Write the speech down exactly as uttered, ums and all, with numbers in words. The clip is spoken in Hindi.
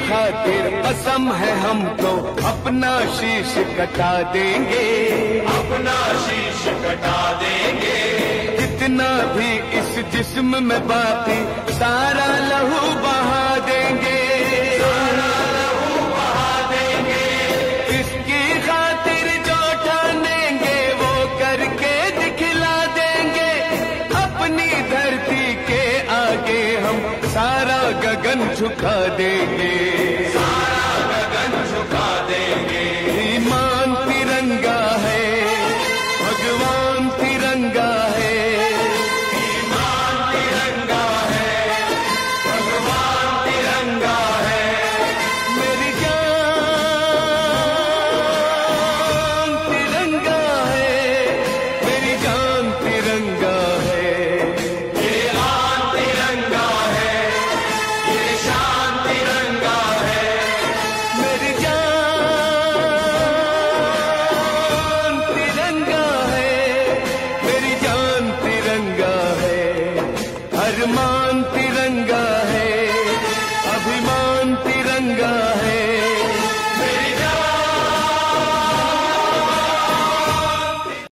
खातिर कसम है हमको, अपना शीश कटा देंगे, अपना शीश कटा देंगे। जितना भी इस जिस्म में बाकी सारा लहू बहा देंगे, सारा लहू बहा देंगे। इसकी खातिर जो ठानेंगे वो करके दिखला देंगे। अपनी धरती के आगे हम सारा गगन झुका देंगे, सारा गगन झुका देंगे। ईमान तिरंगा है, भगवान तिरंगा है, ईमान तिरंगा है, भगवान तिरंगा है। मेरी जान तिरंगा है, मेरी जान तिरंगा है। ये आन तिरंगा है, ये शान तिरंगा है। मेरी जान तिरंगा है, मेरी जान तिरंगा है। अरमान